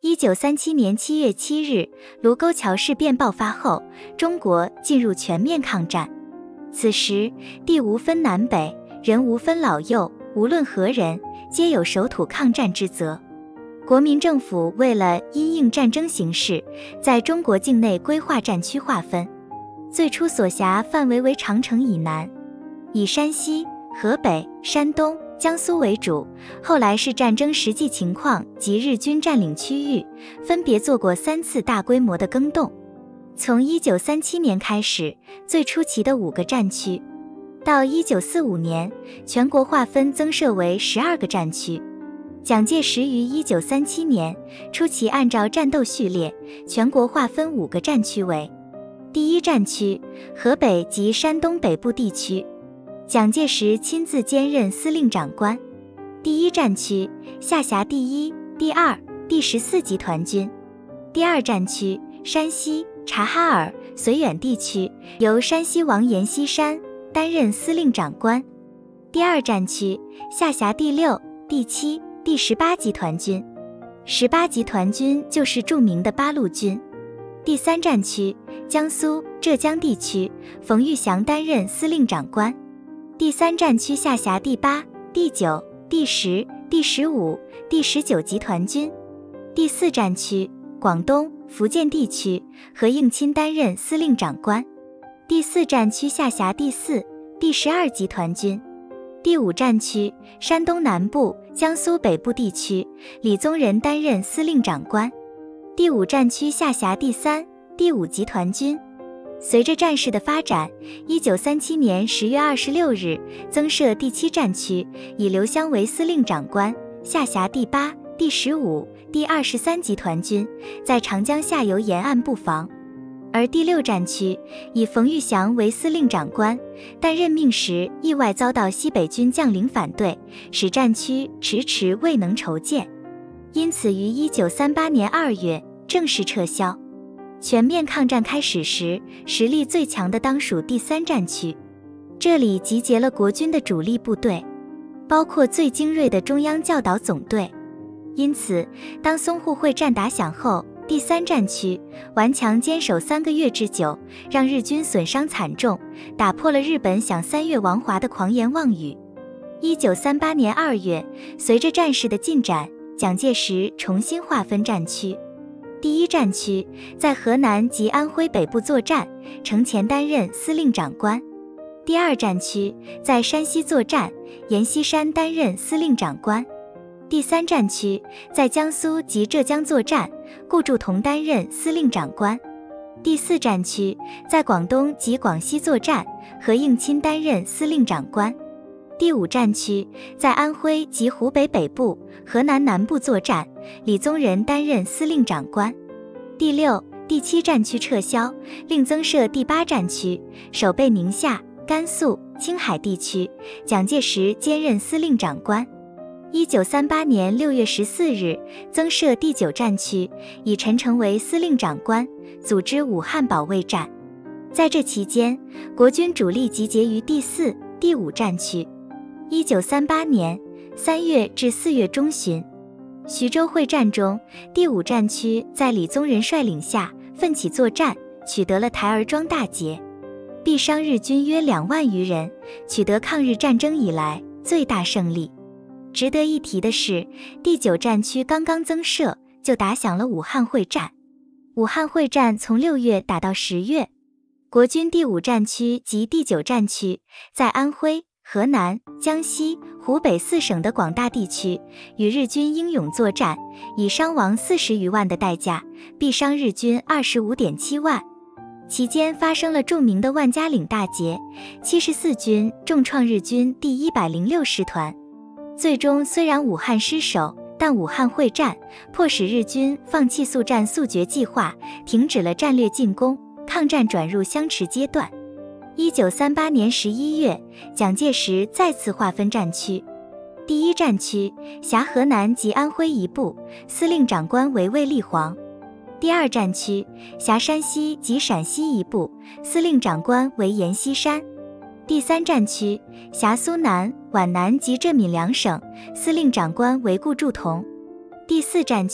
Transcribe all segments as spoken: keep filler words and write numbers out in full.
一九三七年七月七日，卢沟桥事变爆发后，中国进入全面抗战。此时，地无分南北，人无分老幼，无论何人，皆有守土抗战之责。国民政府为了因应战争形势，在中国境内规划战区划分，最初所辖范围为长城以南，以山西、河北、山东、江苏为主，后来是战争实际情况及日军占领区域，分别做过三次大规模的更动。从一九三七年开始，最初期的五个战区，到一九四五年，全国划分增设为十二个战区。蒋介石于一九三七年初期按照战斗序列，全国划分五个战区为：第一战区，河北及山东北部地区，蒋介石亲自兼任司令长官。第一战区下辖第一、第二、第十四集团军。第二战区山西、察哈尔、绥远地区，由山西王阎锡山担任司令长官。第二战区下辖第六、第七、第十八集团军。十八集团军就是著名的八路军。第三战区江苏、浙江地区，冯玉祥担任司令长官。第三战区下辖第八、第九、第十、第十五、第十九集团军。第四战区广东、福建地区，何应钦担任司令长官。第四战区下辖第四、第十二集团军。第五战区山东南部、江苏北部地区，李宗仁担任司令长官。第五战区下辖第三、第五集团军。随着战事的发展，一九三七年十月二十六日增设第七战区，以刘湘为司令长官，下辖第八、第十五、第二十三集团军，在长江下游沿岸布防。而第六战区以冯玉祥为司令长官，但任命时意外遭到西北军将领反对，使战区迟迟未能筹建，因此于一九三八年二月正式撤销。全面抗战开始时，实力最强的当属第三战区，这里集结了国军的主力部队，包括最精锐的中央教导总队。因此，当淞沪会战打响后，第三战区顽强坚守三个月之久，让日军损伤惨重，打破了日本想三月亡华的狂言妄语。一九三八年二月，随着战事的进展，蒋介石重新划分战区。第一战区在河南及安徽北部作战，程潜担任司令长官。第二战区在山西作战，阎锡山担任司令长官。第三战区在江苏及浙江作战，顾祝同担任司令长官。第四战区在广东及广西作战，何应钦担任司令长官。第五战区在安徽及湖北北部、河南南部作战，李宗仁担任司令长官。第六、第七战区撤销，另增设第八战区，守备宁夏、甘肃、青海地区，蒋介石兼任司令长官。一九三八年六月十四日，增设第九战区，以陈诚为司令长官，组织武汉保卫战。在这期间，国军主力集结于第四、第五战区。一九三八年三月至四月中旬，徐州会战中，第五战区在李宗仁率领下奋起作战，取得了台儿庄大捷，毙伤日军约两万余人，取得抗日战争以来最大胜利。值得一提的是，第九战区刚刚增设，就打响了武汉会战。武汉会战从六月打到十月，国军第五战区及第九战区在安徽、河南、江西、湖北四省的广大地区与日军英勇作战，以伤亡四十余万的代价，毙伤日军 二十五点七万。期间发生了著名的万家岭大捷，七十四军重创日军第一百零六师团。最终虽然武汉失守，但武汉会战迫使日军放弃速战速决计划，停止了战略进攻，抗战转入相持阶段。一九三八年十一月，蒋介石再次划分战区。第一战区辖河南及安徽一部，司令长官为卫立煌。第二战区辖山西及陕西一部，司令长官为阎锡山。第三战区辖苏南、皖南及浙闽两省，司令长官为顾祝同。第四战区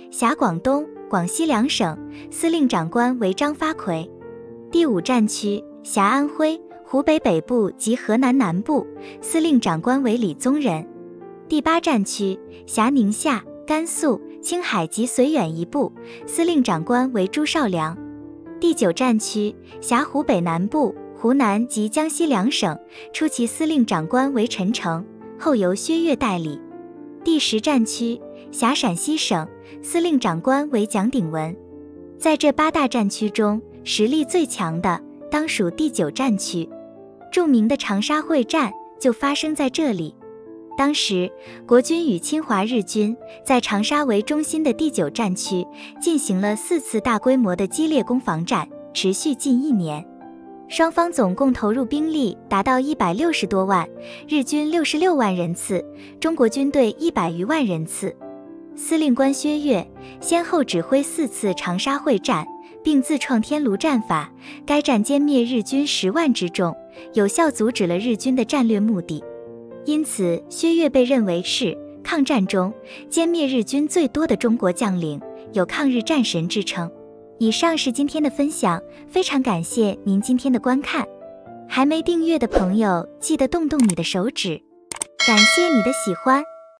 辖广东、广西两省，司令长官为张发奎。第五战区辖安徽、湖北北部及河南南部，司令长官为李宗仁。第八战区辖宁夏、甘肃、青海及绥远一部，司令长官为朱绍良。第九战区辖湖北南部、湖南及江西两省，初期司令长官为陈诚，后由薛岳代理。第十战区辖陕西省，司令长官为蒋鼎文。在这八大战区中，实力最强的当属第九战区，著名的长沙会战就发生在这里。当时国军与侵华日军在长沙为中心的第九战区进行了四次大规模的激烈攻防战，持续近一年。双方总共投入兵力达到一百六十多万，日军六十六万人次，中国军队一百余万人次。司令官薛岳先后指挥四次长沙会战，并自创天炉战法，该战歼灭日军十万之众，有效阻止了日军的战略目的。因此，薛岳被认为是抗战中歼灭日军最多的中国将领，有抗日战神之称。以上是今天的分享，非常感谢您今天的观看。还没订阅的朋友，记得动动你的手指。感谢你的喜欢。